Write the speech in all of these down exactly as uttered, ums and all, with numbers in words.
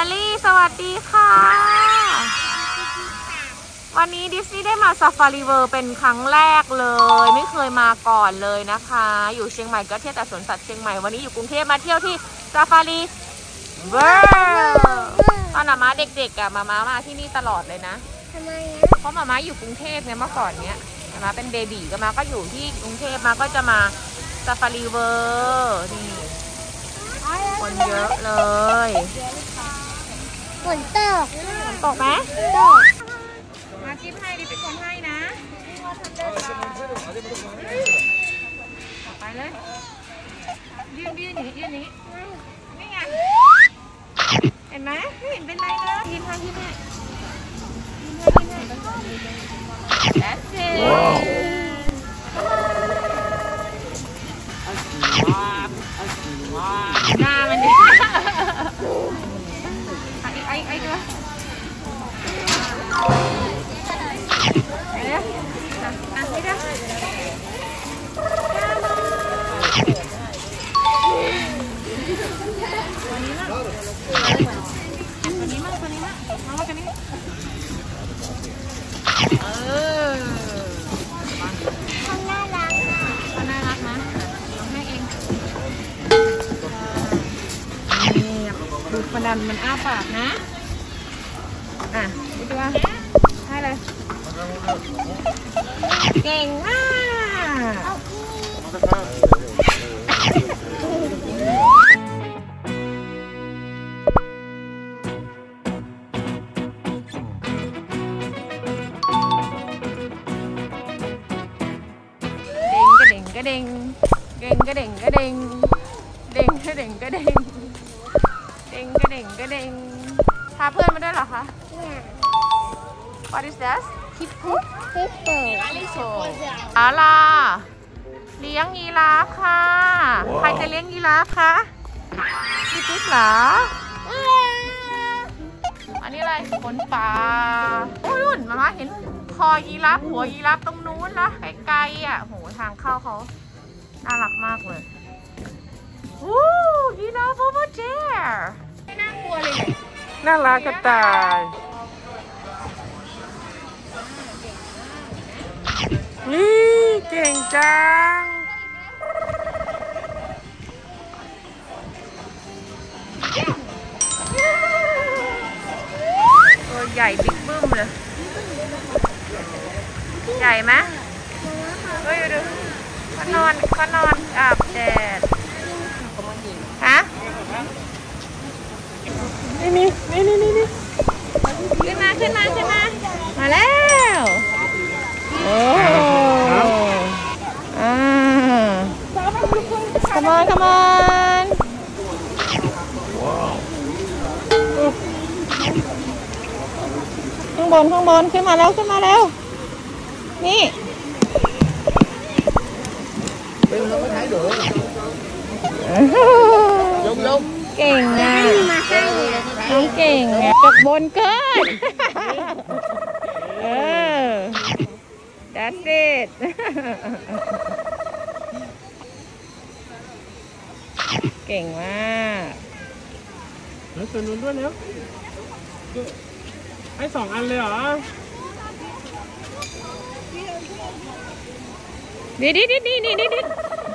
รี่สวัสดีค่ะวันนี้ดิสนีย์ได้มาซาฟารีเวิลด์เป็นครั้งแรกเลยไม่เคยมาก่อนเลยนะคะอยู่เชียงใหม่ก็เที่ยวแต่สวนสัตว์เชียงใหม่วันนี้อยู่กรุงเทพมาเที่ยวที่ซาฟารีเวิลด์ตอนมาเด็กๆอะมาม่ามาที่นี่ตลอดเลยนะทำไมอะเพราะมาม่าอยู่กรุงเทพเนี่ยเมื่อก่อนเนี้ยมาม่าเป็นเบบีก็มาก็อยู่ที่กรุงเทพมาก็จะมาซาฟารีเวิลด์นี่คนเยอะเลยฝนตกฝนตกไหมตกมาจิ้มให้ดิเป็นคนให้นะไปเลยยืนยืนอย่างนี้ยืนอย่างนี้นี่ไงเห็นไหมไม่เห็นเป็นไรเลยยิ้มให้ยิ้มให้ยิ้มให้ยิ้มให้ That's it หน้ามันเนี่ยไอ้ไอ้ไอ้ด้วยไอ้เนี่ยอ่ะไอ้ด้วยตัวนี้มั้งตัวนี้มั้งตัวนี้มั้งเอาตัวนี้เออเขาน่ารักเขาน่ารักนะเอาให้เองดูมันดันมันอ้าปากนะอ่ะดูตัวให้เลยเก่งมากเด้งกระเด้งเด้งกระเด้งกระเด้งเด้งกระเด้งกระเด้งเด้งกระเด้งกระเด้งพาเพื่อนมาด้วยเหรอคะ What is that? ฮิปโปฮิปโปอาลาเลี้ยงยีราฟค่ะใครจะเลี้ยงยีราฟคะพี่ติ๊กเหรออันนี้อะไรขนป่าโอ้ยนุ่นมามาเห็นคอยีราฟหัวยีราฟตรงนู้นนะไกลๆอ่ะโหทางเข้าเขาน่ารักมากเลยวู้ยีราฟ over there ไม่น่ากลัวเลยน่ารักกระต่ายนี่เก่งจังตัวใหญ่บิ๊กบึ้มเลยใหญ่ไหมเฮ้ยดูเขานอนเขานอนอาบแดดฮะนี่นี่นี่นี่นี่ขึ้นมาขึ้นมาขึ้นมามาแล้วโอ้อ่า come on come on ข้างบนข้างบนขึ้นมาแล้วขึ้นมาแล้วนี่เก่งนะน้องเก่งเนี่ยตกบนเกินเออ that's it เก่งมากแล้วตัวนู้นด้วยแล้วไอ้สองอันเลยเหรอดิดิดิดิดิดิดิ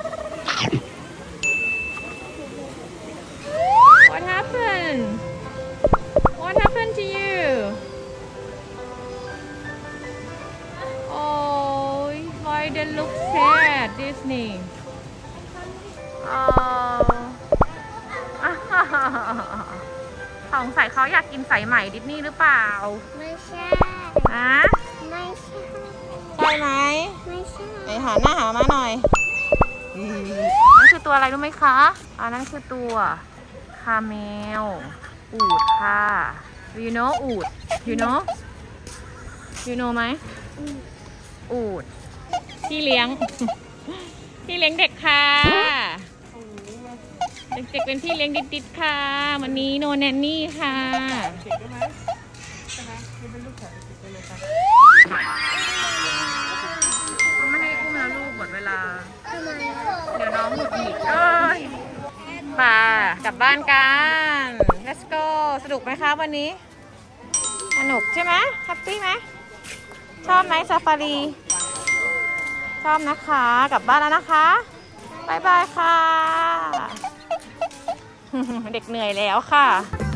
What happened What happened to you Oh why they look sad Disney Oh สงสัยเขาอยากกินสายไหมดิสนีย์หรือเปล่าไม่ใช่อะไม่ใช่ใช่ไหมไม่ใช่ไหนหาหน้าหามาหน่อยนั่นคือตัวอะไรรู้ไหมคะอันนั้นคือตัวคาเมลอูฐค่ะ you know อูฐ you know you know ไหมอูฐพี่เลี้ยงพี่เลี้ยงเด็กค่ะเด็กๆเป็นพี่เลี้ยงดิดๆค่ะวันนี้โนแนนนี่ค่ะไม่ให้อุ้มแล้วลูกหมดเวลาเดี๋ยวน้องหงุดหงิดเอ้ยป่ากลับบ้านกัน let's go สนุกนุกไหมคะวันนี้สนุกใช่ไหมแฮปปี้ไหมชอบไหมซาฟารีชอบนะคะกลับบ้านแล้วนะคะบายบายค่ะ เด็กเหนื่อยแล้วค่ะ